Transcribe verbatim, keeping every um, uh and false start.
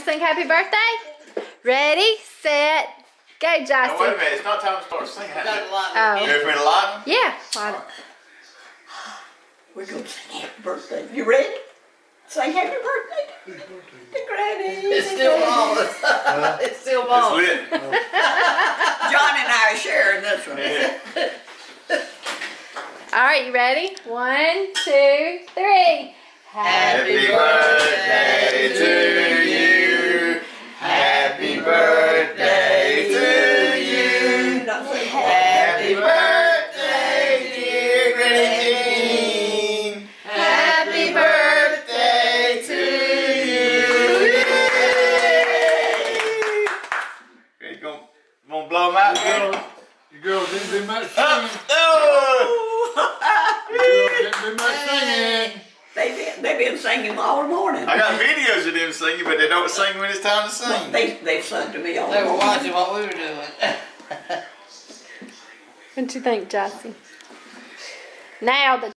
to sing happy birthday? Ready, set, go, Jossie. Now, wait a minute. It's not time to start singing. Oh. You ready for me to light them? Yeah. Light 'em. We're going to sing happy birthday. You ready? Sing happy birthday to Granny. It's still marvelous. It's still It's marvelous. lit. John and I are sharing this one. Yeah. All right, you ready? One, two, three. Happy birthday to you. Happy birthday to you. Happy birthday, dear Granny. Happy birthday to you. You gonna, gonna blow them out, Granny? You girls didn't do much Oh, singing. oh. You girls didn't do much singing. They've been, they've been singing all morning. I got videos of them singing, but they don't sing when it's time to sing. They, they've sung to me all They were morning. watching what we were doing. What do you think, Jossie? Now the